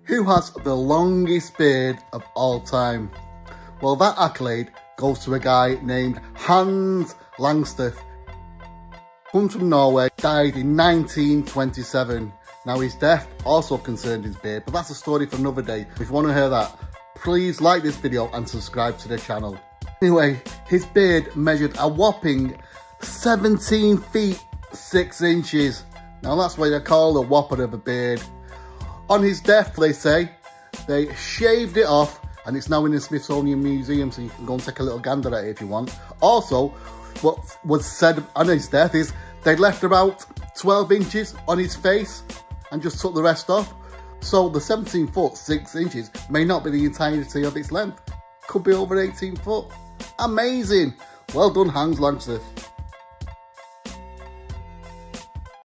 Who has the longest beard of all time? Well, that accolade goes to a guy named Hans Langstedt. Comes from Norway, died in 1927. Now his death also concerned his beard, but that's a story for another day. If you want to hear that, please like this video and subscribe to the channel. Anyway, his beard measured a whopping 17 feet 6 inches. Now that's what they call a whopper of a beard. On his death, they say, they shaved it off and it's now in the Smithsonian Museum, so you can go and take a little gander at it if you want. Also, what was said on his death is they left about 12 inches on his face and just took the rest off. So the 17 foot 6 inches may not be the entirety of its length. Could be over 18 foot. Amazing. Well done, Hans Langstedt.